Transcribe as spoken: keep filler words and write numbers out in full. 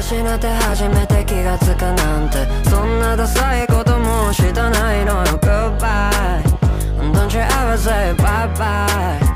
失って初めて気がつかなんてそんなダサいこともしたないのよ Goodbye Don't you ever say bye bye